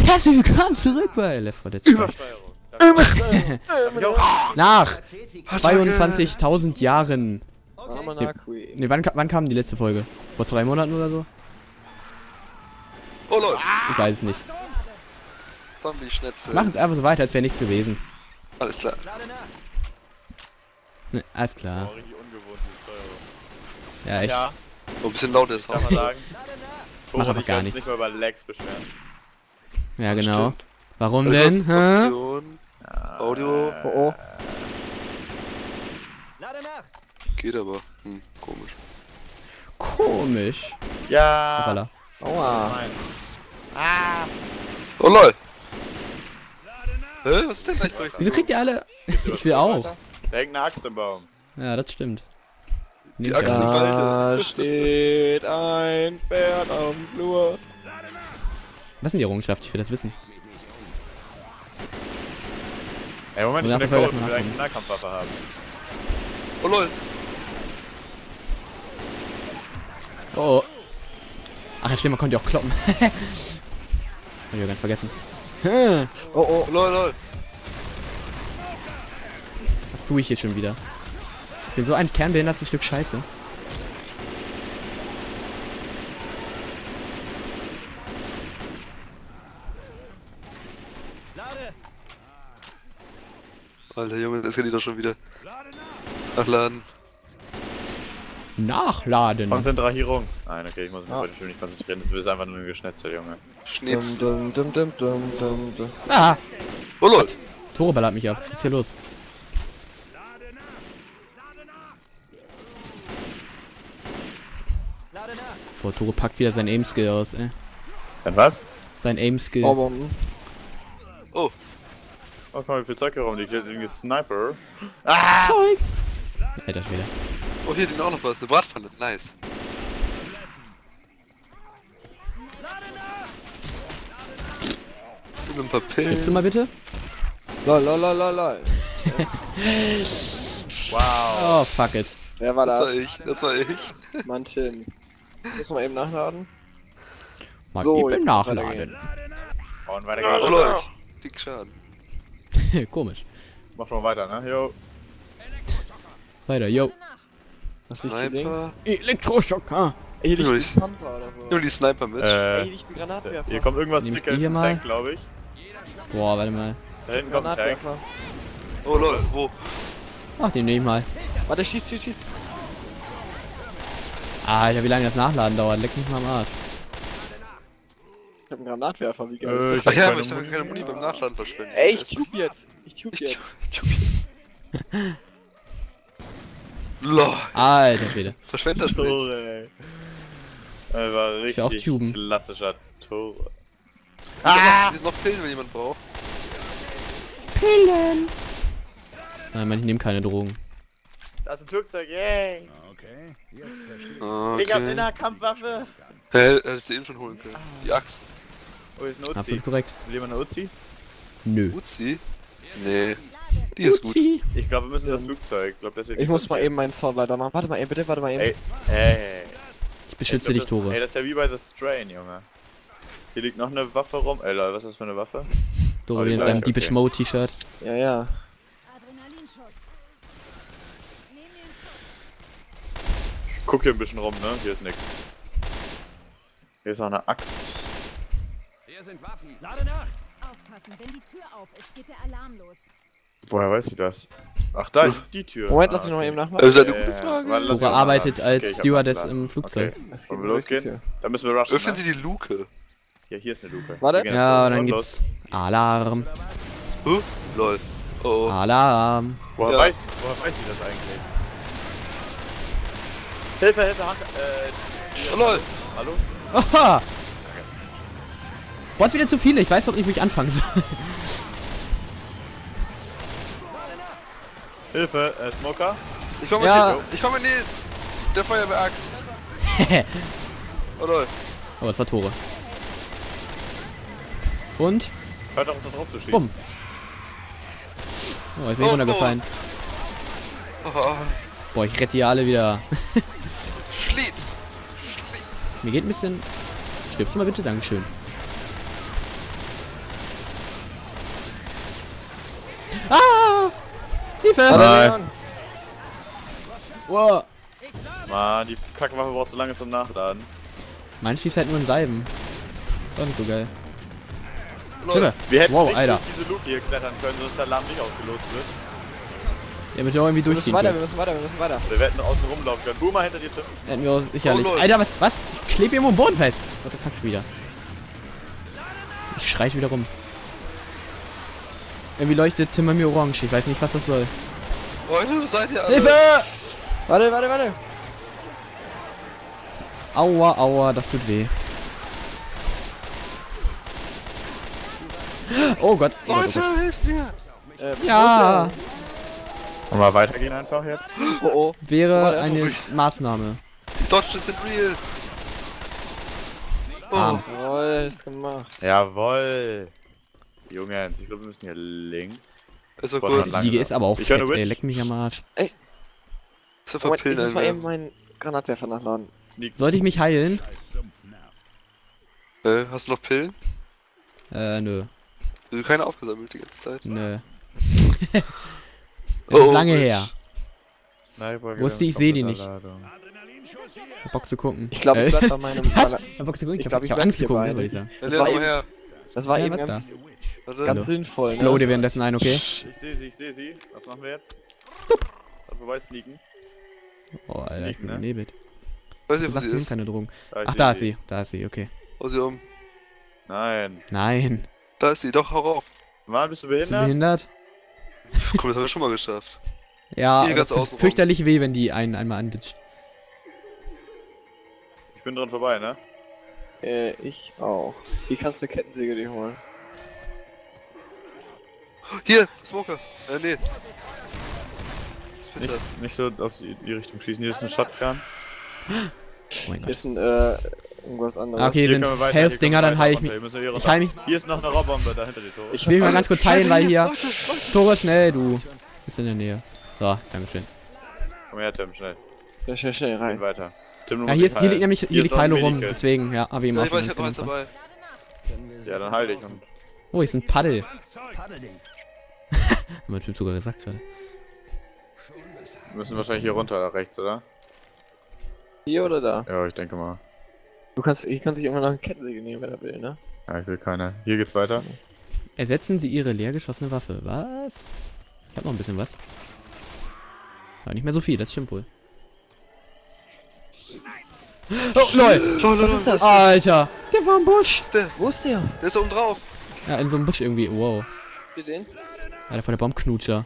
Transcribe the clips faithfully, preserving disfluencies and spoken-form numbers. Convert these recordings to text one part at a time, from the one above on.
Herzlich willkommen zurück bei Left four Dead zwei. Übersteuerung. Übersteuerung. Nach zweiundzwanzigtausend Jahren. Okay. Ne, nee, wann, wann kam die letzte Folge? Vor zwei Monaten oder so? Oh Leute. Ich weiß es nicht. Zombie-Schnitzel. Machen es einfach so weiter, als wäre nichts gewesen. Alles klar. Ne, alles klar. Oh, richtig ungewohnt, die Steuerung. Ja, echt. Ja, Oh, ein bisschen laut ist kann man sagen. Mach Tore, aber ich gar kann nichts. nicht mal über Lags beschweren. Ja, genau. Stimmt. Warum denn? Hä? Konzentration, Audio. Oh, oh. Geht aber. Hm, komisch. Komisch. Ja. Hoppala. Aua. Meins. Ah. Oh lol. Hä? Was ist denn gleich durch? Wieso kriegt ihr alle... Ich will auch. Da hängt eine Axt im Baum. Ja, das stimmt. Die Axt im Walde. Da steht ein Pferd am Flur. Was sind die Errungenschaften? Ich will das wissen. Ey, Moment, ich Ja, bin der bevor wir Code, ich will erstmal eigentlich eine Nahkampfwaffe haben. Oh lol. Oh. Ach ja, stimmt, man konnte ja auch kloppen. Hab ich ja ganz vergessen. Hm, Oh, oh. Oh lol lol. Was tue ich hier schon wieder? Ich bin so ein kernbehindertes Stück Scheiße. Alter Junge, das geht doch schon wieder. Nachladen. Nachladen. Konzentrierung. Nein, okay, ich muss mich Ah. heute schon nicht konzentrieren. Das ist einfach nur ein Geschnetzel, Junge. Schnitz. Dum, dum, dum, dum, dum, dum. Ah, Oh lol. Tore ballert mich ab. Was ist hier los? Boah, Tore packt wieder sein Aim-Skill aus, ey. Dann was? Sein Aim-Skill. Oh, Mann. Oh. Oh, guck mal, wie viel Zeug hier rumliegt. Hier liegt ein Sniper. Ah! Zeug! Alter Schwede. Oh, hier liegt auch noch was. Eine Bratpfanne. Nice. Und ein paar Pillen. Gibst du mal bitte? Lol, lol, lol, lol, lol. Wow. Oh, fuck it. Wer war Das das? war ich. Das war ich. Mann, Tim. Muss mal eben nachladen. Mal So, eben jetzt kann's nachladen. Und weiter Oh geht's. lol. Krieg Schaden. Komisch. Mach schon mal weiter, ne? Jo. Weiter, yo. Was liegt hier Sniper. links? Elektroschocker. Ey, hier liegt Nur ein die- Pampa oder so. Nur die Sniper mit. Ey, Äh, hier liegt ein Granatwerfer. hier kommt irgendwas Nehm ich dickes die im hier mal? Tank, glaube ich. Boah, warte mal. Da hinten kommt ein Tank. Granatwerfer. Oh lol. Wo? Ach, den nehme ich mal. Warte, schieß, schieß, schieß. Alter, wie lange das Nachladen dauert. Leck mich mal am Arsch. Ich hab einen Granatwerfer, wie geil Äh, ist Ach das? ja, keine aber ich habe Muni. keine Muni beim Nachladen verschwenden. Ey, ich tube jetzt. Ich tube Ich jetzt. tu- Lol. Alter Schwede. Verschwendet das nicht. Tore, ey. Das war will auch richtig tuben. klassischer Tore. Ah! Hier ist noch Pillen, wenn jemand braucht. Pillen. Nein, Mann, ich nehme keine Drogen. Da ist ein Flugzeug, yay! Okay. Ich hab eine Nahkampfwaffe! Hä, hättest du eben schon holen können. Die Axt. Oh, hier ist eine Uzi. Absolut korrekt. Will jemand eine Uzi? Nö. Uzi? Nee. Die ist gut. Uzi. Ich glaube, wir müssen das Flugzeug. Ich, glaub, deswegen Ich ist muss das mal hier. eben meinen Sound leider machen. Warte mal eben, bitte, warte mal eben. Ey, ey. Ich beschütze Ich dich, glaub, das, Tore. Ey, das ist ja wie bei The Strain, Junge. Hier liegt noch eine Waffe rum. Ey, Leute, was ist das für eine Waffe? Tore Oh, die in seinem gleiche, Deepish okay. Mode T-Shirt. Ja, ja. Adrenalinschuss. Nehmen den Ich guck hier ein bisschen rum, ne? Hier ist nix. Hier ist noch eine Axt. Aufpassen, wenn die Tür auf ist, geht der Alarm los. Woher weiß ich das? Ach, da, die Tür. Moment, Ah, lass mich noch mal okay. eben nachladen. Das ist eine Ja, gute ja, Frage. warte, lass mich Tore mal arbeitet nachladen. Okay, als ich hab Stewardess nachgeladen. im Flugzeug. Okay. Es geht Wollen wir nur durch die losgehen? Tür. Da müssen wir rushen, Öffnen ne? Sie die Luke. Ja, hier ist eine Luke. Warte. Wir gehen jetzt Ja, los. und dann Und gibt's Alarm. Huh? Lol. Oh, oh. Alarm. Woher, Ja. weiß, woher weiß sie das eigentlich? Hilfe, Hilfe, Hand. Äh. Oh, lol. Hallo? Oha! Boah, ist wieder zu viele. Ich weiß überhaupt nicht, wo ich anfangen soll. Hilfe, äh, Smoker? Ich komme Ja. mit dir. Ich komme mit Nils. Der Feuerwehraxt. Oh lol. Oh, das war Tore. Und? Hört doch auf, da drauf zu schießen. Bumm. Oh, ich bin Oh, runtergefallen. Oh. Boah, ich rette die alle wieder. Schlitz. Mir geht ein bisschen... Stirbst du mal bitte? Dankeschön. Ah! Hilfe! Warte, Nein. Leon. Wow. Mann, die Kackwaffe braucht so lange zum Nachladen. Mein schießt halt nur in Salben. War nicht so geil. Lol. Hilfe! Wir hätten Wow, nicht Alter. durch diese Luke hier klettern können, sodass der Alarm nicht ausgelost wird. Ja, mit auch irgendwie Wir müssen durchziehen weiter, wir können. müssen weiter, wir müssen weiter. Oder wir hätten außen rumlaufen können. Boomer hinter dir, Tim. Hätten wir auch sicherlich. Oh, lol. Alter, was? Was? Ich klebe irgendwo am Boden fest. What the fuck schon wieder? Ich schrei wieder rum. Irgendwie leuchtet Tim bei mir orange. Ich weiß nicht, was das soll. Leute, wo seid ihr alle? Hilfe! Warte, warte, warte. Aua, aua, das tut weh. Oh Gott. Oh Gott, Leute, oh Gott. hilf mir! Äh, Ja, Wollen wir weitergehen einfach jetzt? Oh, oh. wäre Oh, eine ruhig. Maßnahme. Die Dodges sind real! Oh, Ah. Jawohl, ist gemacht. Jawoll. Jungs, ich glaube, wir müssen hier links. ist doch Boah, gut. schon Die lang. Siege ist aber auch Ich höre fett, eine ey. Witch. Leck mich am Arsch. Ist einfach Moment, ich Pillen muss mal eben einwerfen. meinen Granatwerfer nachladen. Sneak. Sollte ich mich heilen? Äh, hast du noch Pillen? Äh, nö. Du keine aufgesammelt die ganze Zeit. Nö. Das ist Oh, lange Mensch. her. Sniper Wusste ich, seh die nicht. Ladung. Hab Bock zu gucken. Ich glaube, Äh, ich bleib bei meinem... Was? Granat- Hab Bock zu gucken? Ich, Ich hab, glaub, ich ich hab bleib Angst zu hier gucken, bei. ne, würde ich sagen. Ja, Das lern war mal eben- her. Das war Ja, eben warte. ganz, Warte. ganz sinnvoll, Ich loade ne? währenddessen ein, okay? Ich sehe sie, ich sehe sie. Was machen wir jetzt? Dann vorbei sneaken. Oh, Alter, ich Sneak, bin ne? vernebelt. Weiß nicht, Du wo sagst, sie nimm ist. keine Drogen. Ah, ich Ach, seh da ist sie. Da ist sie, okay. Hau sie um. Nein. Nein. Da ist sie, doch, hau auf. Mann, bist du Bist du behindert? behindert? Komm, das haben wir schon mal geschafft. Ja, Hier aber ganz das tut außen rum. fürchterlich weh, wenn die einen einmal anditscht. Ich bin dran vorbei, ne? Äh, ich auch. Wie kannst du Kettensäge dir holen? Hier, Smoker. Äh, nee. Splitter. Nicht, nicht so auf die die Richtung schießen. Hier ist ein Shotgun. Oh mein Hier Gott. ist ein, äh, irgendwas anderes. Ah, okay, Hier sind können wir weiter, hier Health-Dinger, können wir dann heile ich weiter, mich. hier müssen wir hier Ich runter. heile mich. Hier ist noch eine Raubbombe dahinter die Tore. Ich Ich will mal ganz kurz heilen, weil hier... Warte, warte. Tore, schnell, du. Bist in der Nähe. So, dankeschön. Komm her, Tim, schnell. Ja, schnell, schnell Gehen rein. weiter. Tim, du Ja, musst hier, dich ist, hier liegt heilen. nämlich hier Hier liegt ist noch ein Heile rum, Medikit. deswegen, ja, hab ich ihm Ja, auch ich weiß, ich hab noch eins schon dabei. Ja, dann heil dich und... Oh, hier ist ein Paddel. Hat mein Typ sogar gesagt gerade. Wir müssen wahrscheinlich hier runter, rechts, oder? Hier oder da? Ja, ich denke mal. Du kannst, hier kannst dich immer noch eine Kettensäge nehmen, wenn er will, ne? Ja, ich will keine. Hier geht's weiter. Ersetzen Sie Ihre leer geschossene Waffe. Was? Ich hab noch ein bisschen was. Aber nicht mehr so viel, das stimmt wohl. Oh, lol! Lol, Was ist das? Alter! Der war im Busch! Was ist der? Wo ist der? Der ist da oben drauf. Ja, in so einem Busch irgendwie. Wow. Habt ihr den? Alter, von der Baumknutscher.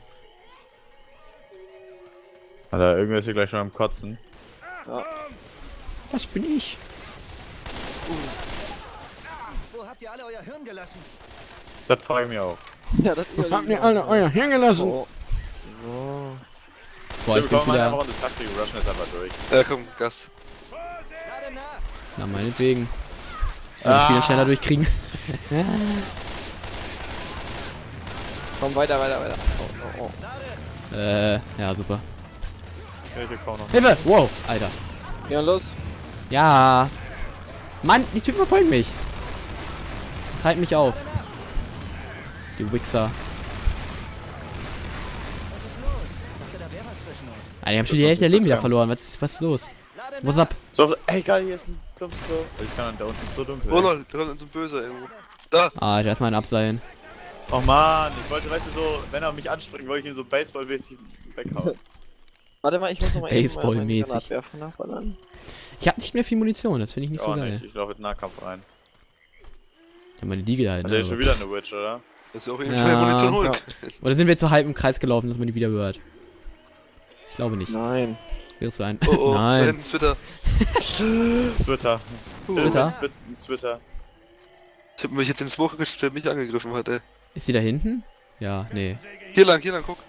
Alter, irgendwer ist hier gleich schon am Kotzen. Ja. Das bin ich. Wo habt ihr alle euer Hirn gelassen? Das frage ich mich auch. Ja, das Habt ihr alle euer Hirn gelassen? Oh. So. Boah, ich Tim, bin komm mal einfach wieder... runter, Taktik, wir rushen jetzt einfach durch. Ja, komm, Gas. Gerade nach! Na, meinetwegen. Ja, das Spiel dann schneller durchkriegen. Komm, weiter, weiter, weiter. Oh, oh, oh. Äh, ja, super. Ja, hier kaum noch. Hilfe! Wow, Alter. Ja, los. Ja. Mann, die Typen verfolgen mich. Und halten mich auf. Die Wichser. Dachte, da wäre was zwischen uns. Ah, die haben schon Das die ist Hälfte der Leben wieder Instagram. verloren. Was ist, was ist los? Lade Was nach. ab? So, so, ey, geil, hier ist ein Plumpsklo. Ich kann da unten ist so dunkel. Oh lol, da kommt so ein Böser irgendwo. Da! Ah, da ist mal ein Abseilen. Oh man, ich wollte, weißt du, so, wenn er mich anspringt, wollte ich ihn so baseballmäßig weghauen. Warte mal, ich muss noch mal eben meinen Baseballmäßig. Granatwerfer nachballern. Ich habe nicht mehr viel Munition, das finde ich nicht so Auch geil. nicht, ich laufe in den Nahkampf rein. Ich hab meine Diegel halt. Also, Ne? hier ist schon wieder eine Witch, oder? Das ist auch irgendwie Ja. schnell Munition holen. Ja. Oder sind wir jetzt so halb im Kreis gelaufen, dass man die wieder hört? Ich glaube nicht. Nein. Wäre zu ein. Oh oh, da Nein. hinten Twitter. Twitter. Twitter? Twitter. Ich hab mich jetzt den Smoker gestellt, mich angegriffen hat, ey. Ist die da hinten? Ja, nee. Hier lang, hier lang, guck.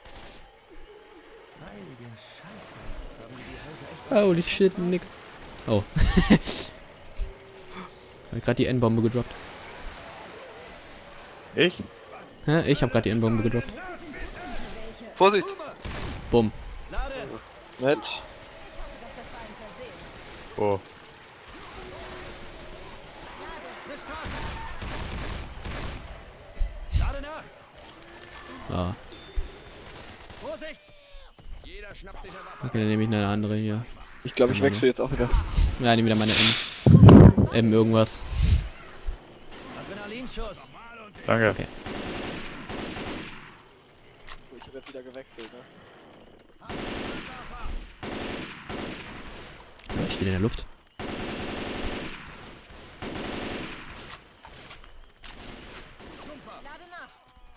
Holy shit, Nick. Oh. Hab gerade die N-Bombe gedroppt. Ich? Hä? Ich habe gerade die N-Bombe gedroppt. Vorsicht! Bumm. Nett. Oh. Lade nach! Ah. Okay, dann nehme ich eine andere hier. Ich glaube, ich wechsle jetzt auch wieder. Ja, nehme wieder meine M. M irgendwas. Adrenalinschuss. Danke. Okay. Ich habe jetzt wieder gewechselt, ne? Ich stehe in der Luft. Lade nach.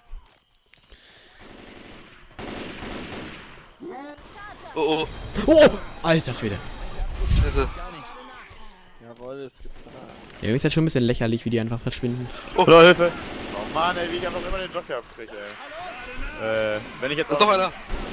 Oh, oh. Oh! Alter Schwede. Scheiße. Jawohl, ist getan. Ja, ist ja schon ein bisschen lächerlich, wie die einfach verschwinden. Oh, Leute, Hilfe! Oh Mann, ey, wie ich einfach immer den Jockey abkriege, ey. Äh, wenn ich jetzt Da ist noch einer.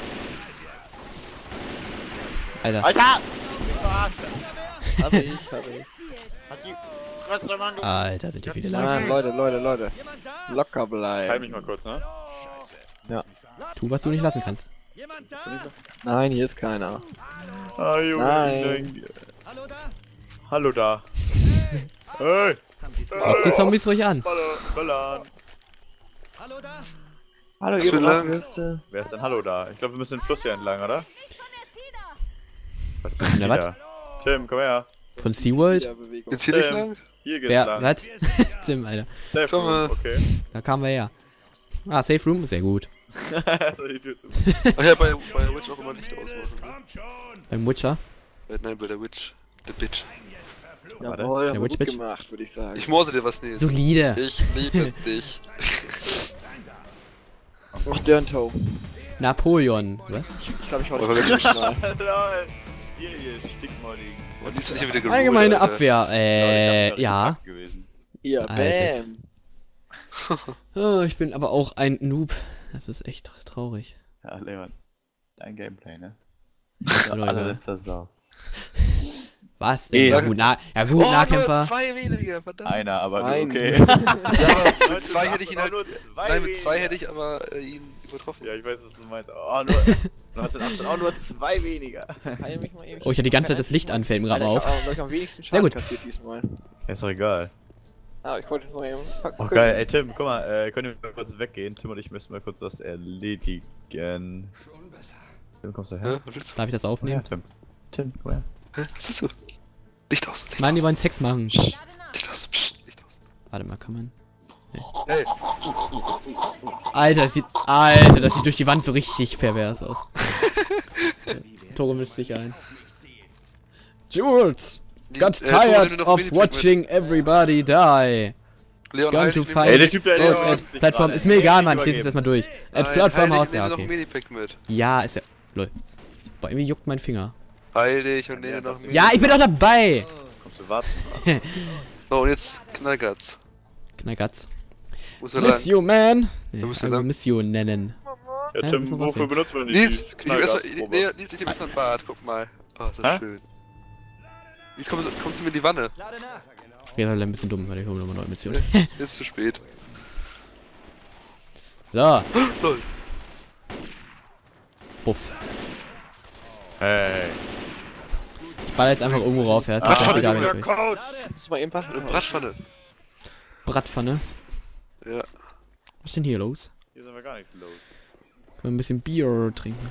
Alter. Alter! Verarsche! Hab ich, hab ich. Hat die Fresse, Mann, du... Alter, sind die viele Nein, langsam. Leute, Leute, Leute. Locker Halt bleiben. mich mal kurz, ne? Ja. Tu, was du nicht lassen kannst. Jemand da? Nein, hier ist keiner. Ah, Junge, Nein. ich denk- Hallo da? Hallo da. Hey! Haben Sie's Guck die Zombies ruhig an. Hallo, Ballern. Hallo da? Hallo, Was ihr für lang? Bratwürste. Wer ist denn Hallo da? Ich glaube, wir müssen den Fluss hier entlang, oder? Nicht von der Cedar. Was ist das Na, hier? Tim, komm her. Von SeaWorld? Wiederbewegung. Jetzt hier nicht Ähm, lang? Hier geht's Wer? lang. Was? Tim, Alter. Safe Komm Room, mal. okay. Da kamen wir her. Ah, Safe Room? Sehr gut. so, die Tür zu. Ach ja, bei, bei der Witch auch immer Licht ausmachen. Ne? Beim Witcher. Äh, Nein, bei der Witch. Der Bitch. Jawohl, Der haben wir Witch gut Bitch. gemacht, würde ich sagen. Ich morse dir was nächstes. Solide. Ich liebe dich. Noch Derntow. Napoleon. Was? Ich glaube, ich war Aber das wirklich- letzte Mal. Lol. Hier, hier, Stickmolligen. Und die ist nicht hier wieder geruled, Allgemeine Alter. Abwehr. Äh, Ich ja. dachte, gewesen. Ja, Alter. bam. Oh, ich bin aber auch ein Noob. Das ist echt traurig. Ja, Leon. Dein Gameplay, ne? Leute. Allerletzter Sau. Was denn? Eh, Ja sag- gut, nah, ja, gut Oh, nur Nahkämpfer. zwei weniger, verdammt. Einer, aber Nein. okay. Ja, aber mit zwei hätte ich ihn halt... nur zwei Nein, mit zwei weniger. hätte ich aber äh, ihn übertroffen. Ja, ich weiß, was du meinst. Oh, nur neunzehnhundertachtzehn, auch nur zwei weniger. Heil mich mal eben. Oh, ich hatte die ganze Zeit das Licht an, fällt mir gerade Alter, auf. Ich hab auch, glaub ich, am wenigsten Sehr Schaden gut. kassiert diesmal. Ja, ist doch egal. Ah, ich wollte nur eben. Oh, geil. Ey, Tim, guck mal, äh, könnt ihr mal kurz weggehen? Tim und ich müssen mal kurz was erledigen. Tim, kommst du Hä? her? Was willst du? Darf ich das Ja, aufnehmen? Tim. Tim, komm her. Hä? Was willst du? Licht aus, Ich Licht meine, die wollen Sex machen. Lade nach. Licht aus, Psst, Licht aus. Warte mal, kann man. Hey, Alter, das sieht. Alter, das sieht durch die Wand so richtig pervers aus. Tore mischt sich ein. Jules! Got Äh, Tore, nimm tired noch of Minipack watching everybody die. Leon, Gone halt, to ich nehm- find. Ey, der Typ, der Oh, Leon at sich Plattform. gerade- Ist mir Nee, egal, nicht Mann. Ich lese übergeben. es erstmal durch. At Nein, Plattform heil House. dich, ich Ja, nehme noch ein okay. Minipack mit. Ja, ist ja. Lol. Boah, irgendwie juckt mein Finger. Heil dich und Ja, nehme noch das ein ist- Ja, ich bin doch dabei! Kommst du Warzen? Oh, und jetzt Knallgatz. Knallgatz. Wo ist er Miss lang? you, man! Nee, Wo bist du also lang? Miss you nennen. Ja, Hä, Tim, was soll das wofür denn? benutzt man die Nils, die ich nehme erst mal, Knallgasprobe? nee, Nils, ich nehme erst mal ein Bad, guck mal. Oh, ist Hä? das schön. Jetzt kommst, kommst du mir in die Wanne. Lade nach. Ja, das ist ein bisschen dumm, weil ich hole nochmal neue Mission. Jetzt ist zu spät. So, Lol. buff. Hey. Ich baller jetzt einfach irgendwo rauf, ja. Ist Ah, mir egal, wenn Junge, ich durch. Coach! Muss mal eben Eine packen. Bratpfanne. Bratpfanne. Ja. Was ist denn hier los? Hier sind wir gar nichts los. Können wir ein bisschen Bier trinken?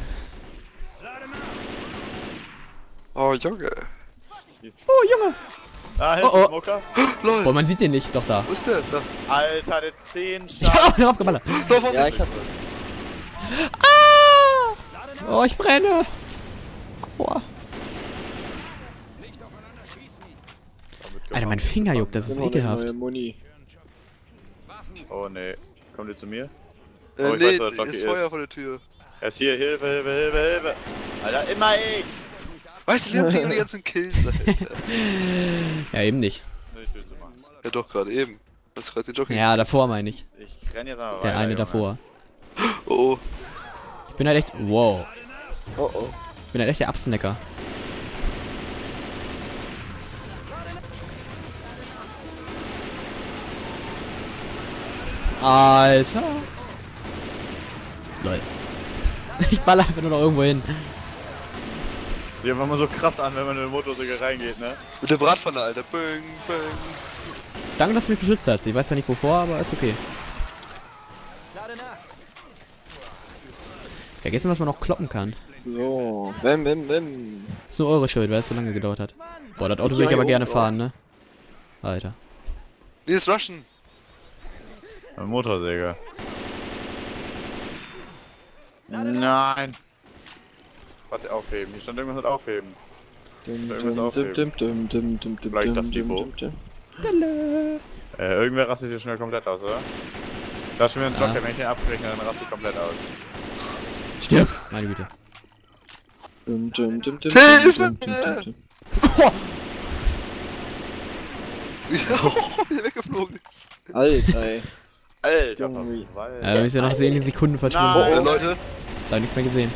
Oh, Junge. Oh, Junge! Ah, Hilfe, Oh, oh. Mucker. Lol. Boah, man sieht den nicht, doch da. Wo ist der? Da. Alter, der zehn Ich hab auch drauf geballert. Da vorne. Ja, ich hab. Ah! Oh, ich brenne! Aua. Alter, mein Finger juckt, das ist Immer noch eine ekelhaft. neue Muni. Oh, nee. Kommt ihr zu mir? Äh, Oh, ich nee, weiß, wo der Jockey ist Feuer ist. vor der Tür. Er ist hier, Hilfe, Hilfe, Hilfe, Hilfe. Alter, immer ich! Weißt du, Leon kriegt die ganzen Kills, Alter. Ja, eben nicht. Ich will zu machen. Ja doch, gerade eben. Hast gerade den Jockey. Ja, davor meine ich. Ich renn jetzt mal Der weiter, eine Junge. davor. Oh, oh. Ich bin halt echt. Wow. Oh oh. Ich bin halt echt der Absnacker. Alter. Lol. Ich baller einfach nur noch irgendwo hin. Sieht einfach mal so krass an, wenn man in den Motorsäge reingeht, ne? Mit der Bratpfanne, Alter. Bang, bang. Danke, dass du mich beschützt hast. Ich weiß ja nicht wovor, aber ist okay. Lade nach. Vergessen, was man noch kloppen kann. So, bim, bim, bim. Ist nur eure Schuld, weil es so lange gedauert hat. Boah, das Auto Ja, würde ich aber jo, gerne ja. fahren, ne? Alter. Nee, ist Russian. Ein Motorsäger. Nein. Warte, aufheben. Hier stand irgendwas mit aufheben. Dum, Irgendwas dum, aufheben. dum, dum, dum, dum, dum, Vielleicht das dum, Niveau. dum, dum. Äh, irgendwer rastet hier schnell komplett aus, oder? Da ist schon wieder ein Ja. Joker, wenn ich den abbreche, dann rastet komplett aus. Stirb! Meine Güte. Dum, dum, dum, dum, Hilfe! dum, dum, dum, dum. Wie er weggeflogen ist. Alter, ey. Alter, Junge. Verwalt. Ja, wir müssen ja noch sehen, die Sekunden verschwunden. Nein. Äh, Leute, Da hab nichts mehr gesehen.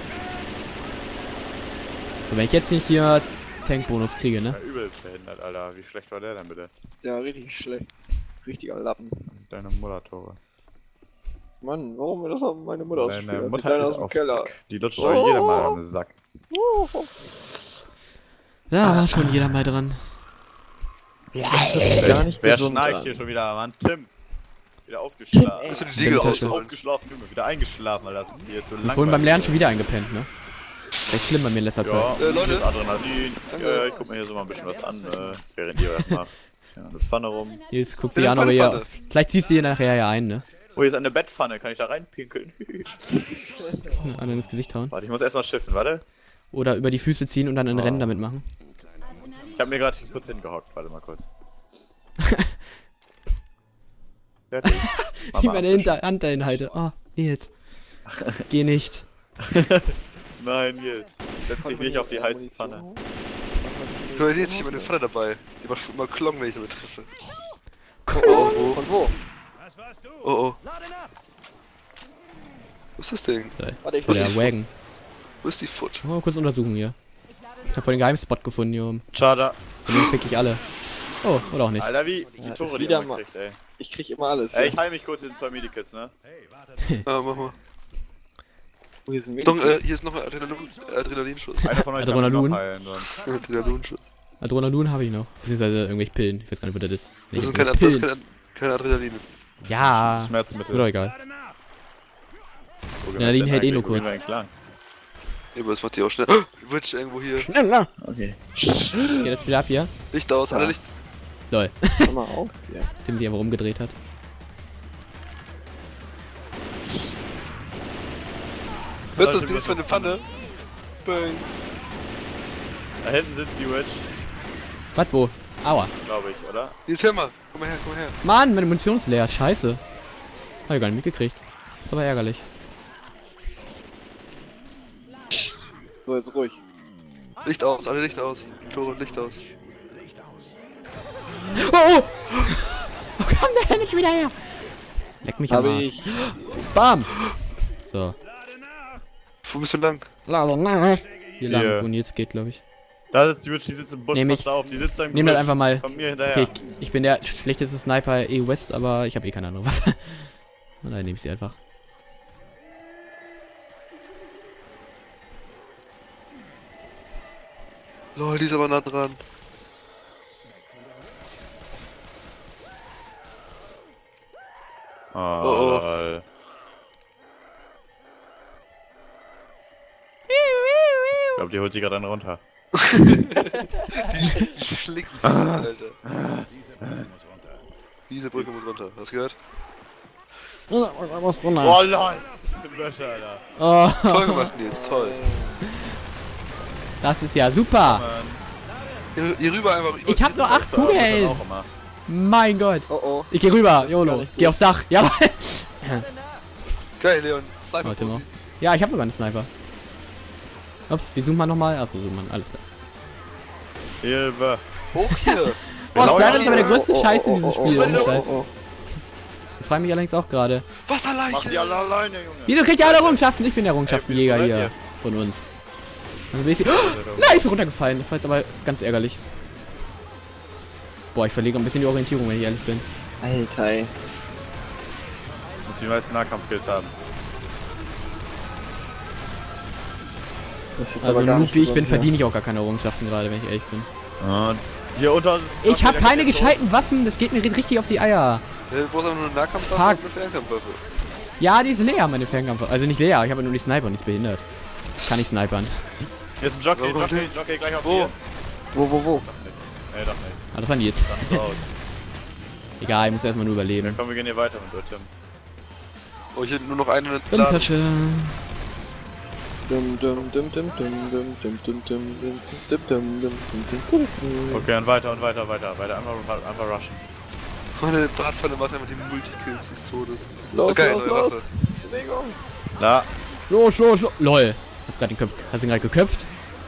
So, wenn ich jetzt nicht hier Tankbonus kriege, ne? Ja, übel behindert, Alter. Wie schlecht war der denn bitte? Ja, richtig schlecht. Richtiger Lappen. Deine Mutter-Tore. Mann, warum wird das auf meine Mutter Deine ausspielen? Das Mutter sieht ist aus dem auf Keller. Zack. Die lutscht euch jeder mal am Sack. Da war schon jeder mal dran. Gar nicht Wer gesund schnarcht an. hier schon wieder, Mann? Tim! Wieder aufgeschlafen. hast du die Diegel Tasche. rausholen? Aufgeschlafen, Junge. Wieder eingeschlafen, weil das hier jetzt so lang Vorhin beim Lernen schon wieder eingepennt, ne? Echt schlimm bei mir in letzter Ja, Zeit. Äh, Leute. hier ist Adrenalin. Ja, ich guck mir hier so mal ein bisschen was an, äh, während ihr das macht. Ja, eine Pfanne rum. Jetzt guckt Das sie ist an, aber meine ja. Pfanne. Vielleicht ziehst du hier nachher ja ein, ne? Oh, hier ist eine Bettpfanne. Kann ich da reinpinkeln? An ins Gesicht hauen. Warte, ich muss erstmal schiffen, warte. Oder über die Füße ziehen und dann ein Rennen damit machen. Ich hab mir gerade kurz hingehockt. Warte mal kurz. Fertig. Mach Wie mal meine abwischen. Hinter Hand dahin halte. Oh, Nils. Geh nicht. Nein, Nils. Setz dich nicht auf die heiße Pfanne. Du hast jetzt nicht meine Pfanne dabei. Die macht schon immer Klong, wenn ich damit treffe. Oh, oh, von wo? Das warst du. Oh oh. Laden ab. Wo ist das Ding? Warte, ich So, Was der ist- Wagon. Wo ist die Foot? Mal kurz untersuchen hier. Ich hab voll den Geheimspot gefunden hier oben. Schade. Und den fick ich alle. Oh, oder auch nicht. Alter, wie die Ja, Tore, ist die wieder er immer mal- kriegt, ey. Ich krieg immer alles. Ey, Ja. ich heil mich kurz in zwei Medikits, ne? Ah, mach mal. Oh, hier sind Doch, äh, Medikits. hier ist noch ein Adrenalin Adrenalinschuss. Einer von euch kann Adrenalin. mich noch heilen, sonst. Adrenalinschuss. Adrenalin habe ich noch. Beziehungsweise irgendwelche Pillen. Ich weiß gar nicht, wo das ist. Nee, Das ist ich kein, hab das ist Pillen. kein, kein Adrenalin. Ja. Schmerzmittel. Oder egal. Laden ab. Wo gehen Ja, wir die jetzt hält denn eh nur eigentlich? Wo gehen kurz. wir eigentlich lang? Ja, aber das macht die auch schnell. Oh, Witch irgendwo hier. Schneller. Okay. Geht jetzt wieder ab hier. Licht aus, alle Licht. Lol. Hör mal auf. Ja. Tim sich einfach umgedreht hat. Weißt du, Leute, das Ding ist für eine Pfanne? Bang. Da hinten sitzt die Witch, Was, wo? Aua. glaube ich, oder? Hier ist Hammer. Komm mal her, komm mal her. Mann, meine Munition ist leer. Scheiße. Hab ich gar nicht mitgekriegt. Ist aber ärgerlich. So, jetzt ruhig. Licht aus, alle Licht aus. Tore, Licht aus. Oh, oh! Wo kam der denn nicht wieder her? Leck mich am Habe Arsch. ich. Bam! So. Wo bist du lang? Hier lang, Hier. wo Nils geht, glaube ich. Da sitzt die Witch, die sitzt im Busch, Nehm ich. passt auf, die sitzt da im Nehm das Busch. einfach mal. Komm mir hinterher. Okay, ich, ich bin der schlechteste Sniper E West, aber ich habe eh keine andere Waffe. Und dann nehme ich sie einfach. Lol, die ist aber nah dran. Oh, Oh, oh. lol. Ich glaube, die holt sich gerade einen runter. Die schlägt mich, Alter. Diese Brücke muss runter. Hast du gehört? Was runter. Oh, lol. Das ist ein Bösche, Alter. Oh, Toll gemacht, Nils, toll. das ist ja super. Mann. Hier, hier rüber einfach. Rüber. Ich hab nur acht Das auch Kugeln. immer. Mein Gott. Oh oh. Ich geh rüber, Das ist gar YOLO. nicht gut. Geh aufs Dach. Jawohl. Geil, Leon. Sniper. Oh, Timo. Ja, ich hab sogar einen Sniper. Ups, wie zoomt man nochmal? Achso, zoomt man. Alles klar. Hilfe. Hoch hier. Oh, Genau, Sniper ja. ist aber der größte Oh, oh, Scheiß in oh, diesem oh, Spiel. oh, Ohne oh, Scheiß. oh, oh. Ich frage mich allerdings auch gerade. Mach sie Wasserleiche. alle alleine, Junge. Wieso kriegt ihr alle Errungenschaften? Ich bin der Errungenschaftenjäger Ey, wo seid hier ihr? von uns. Dann bin ich oh, nein, ich bin runtergefallen. Das war jetzt aber ganz ärgerlich. Boah, ich verlege ein bisschen die Orientierung, wenn ich ehrlich bin. Alter, ey. Muss die meisten Nahkampfskills haben. Das ist jetzt Also aber gar Noob nicht wie ich bin, gesund hier. verdiene ich auch gar keine Errungenschaften gerade, wenn ich ehrlich bin. Ah, hier unter uns ist Ich habe der keine mit dem gescheiten Waffen, das geht mir richtig auf die Eier. Äh, Du brauchst einfach nur eine Nahkampfwaffe Fuck. und eine Fernkampfwaffe. Ja, die ist leer, meine Fernkampf. Also nicht leer, ich habe nur die Sniper und die ist behindert. Kann ich snipern. Hier ist ein Jockey, Oh Gott. Jockey, Jockey gleich auf Wo? mir. Wo, wo, wo? Nee, doch nicht. Ah, das waren die jetzt. Dann raus. Egal, ich muss erstmal nur überleben. Komm, wir gehen hier weiter mit dir, Tim. Oh, hier nur noch eine Lade. Tasche. Dum, dum, dum, dum, dum, dum, dum, dum, dum, dum, dum, dum, dum, dum, dum. Okay, und weiter und weiter, weiter, weiter. Einfach, einfach rushen. Meine Bratpfanne macht einfach die Multikills des Todes. Los, Okay, los, neue los! Bewegung! Na, Los, los, los. Lol. Hast du gerade den Köpf, hast du ihn gerade geköpft?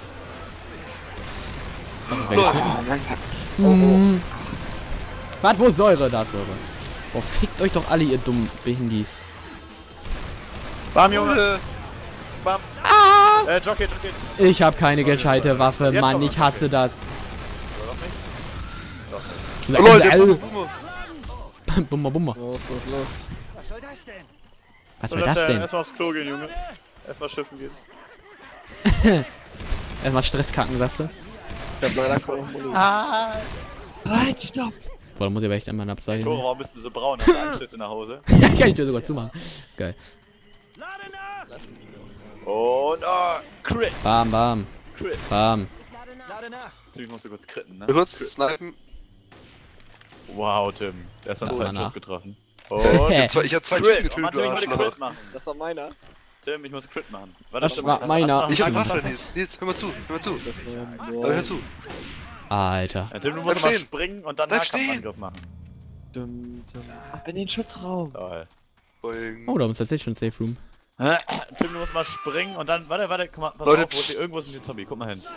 Ah, langsam. Hm. Warte, wo ist Säure? Da ist Säure. Oh, fickt euch doch alle, ihr dummen Behindis. bam, Junge! Junge! Bam! Äh, Jockey, Jockey! Ich habe keine gescheite Waffe, Jetzt Mann, aber, ich hasse okay. das. Oder doch nicht? Doch nicht. Oh, Leute, Bummer, Bummer. Bummer, bummer. Los, los, los. Was soll das denn? Was So, soll das Leute, denn? Erstmal aufs Klo gehen, Junge. Erstmal schiffen gehen. Erstmal Stress kacken, sagst du? Ich hab leider kaum Muni. Ah! Halt, stopp! Boah, da muss ich aber echt einmal einen Abseilen. Tore, warum bist du so braun? Hast du Anschlüsse nach Hause? Ja, kann ich dir sogar zumachen. Geil. Lade nach! Und, oh, Crit! Bam, bam, Crit! bam. Ich lade nach. Lade nach! Tim, ich musste kurz critten, ne? Kurz snipen. Wow, Tim. Der ist an Das zwei war nah. Schuss getroffen. Und, Ich hab zwei, ich hab zwei Typen Crit! Oh, Mann, getötet, Tim, ich du wollte Arschloch. Crit machen. Das war meiner. Tim, ich muss Crit machen. Das war meiner. Ich hab Stimmt. Waffe, Nils. Nils, hör mal zu, hör mal zu. Das war Aber hör boah. zu. Alter. Ja, Tim, du musst Bleib mal stehen. springen und dann Bleib Nahkampfangriff machen. Dum, dum. Ab in den Schutzraum. Toll. Beugen. Oh, da haben wir tatsächlich schon Safe Room. Tim, du musst mal springen und dann. Warte, warte, komm mal, pass Leute, auf, wo ist hier? Irgendwo ist ein Zombie, guck mal hin.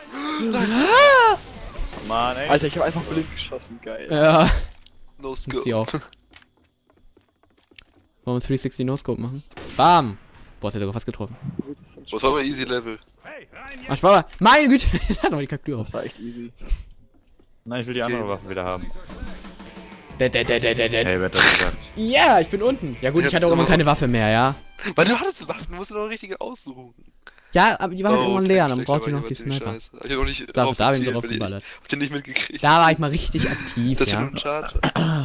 Mann, ey. Alter, ich hab einfach blind geschossen, geil. Ja, No muss die scope. auch. Wollen wir dreihundertsechzig No-Scope machen? Bam! Boah, hat er sogar fast getroffen. Das war aber easy Level. Hey, rein Ach, ich war mal. Meine Güte! Das hat doch die Kaktür auf. Das war echt easy. Nein, ich will die andere Waffe wieder haben. Dead, dead, dead, dead, dead, dead. Ey, wer hat das gesagt? Ja, ich bin unten. Ja gut, Ich ich hatte hab's auch immer immer- keine Waffe mehr, ja. Weil du hattest Waffen, du musst noch eine richtige aussuchen. Ja, aber die war halt Oh, irgendwann okay, leer, dann schlecht, braucht aber ihr noch war die ziemlich Sniper. scheiße. Ich hab noch nicht So, drauf da hab ich gezielt, drauf weil ich- geballert. Hab den nicht mitgekriegt. Da war ich mal richtig aktiv, Das ist ja ja. nur ein Charger.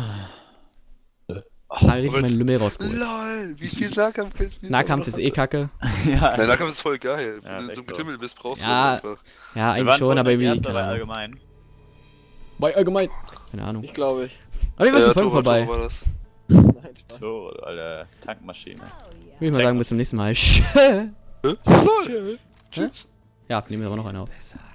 Da hab ich richtig meinen Lümmel rausgeholt. LOL, wie viel Nahkampf kannst du Nahkampf ist eh kacke. Ja, Nein, Nahkampf ist voll geil. Ja, Wenn ist du so ein echt so. Getümmel bist, brauchst du Ja. das einfach. Ja, wir eigentlich waren schon, vorhin aber als irgendwie. Erster Keine bei Ahnung. allgemein. Bei allgemein. Keine Ahnung. Ich glaube ich. Aber wir waren Ja, schon Folgen Tore, vorbei. Tore war das. Nein, Spaß. So, Alter, Tankmaschine. Würde ich mal sagen, bis zum nächsten Mal. Hä? LOL. Tschüss. Tschüss. Ja, nehmen wir aber noch eine auf.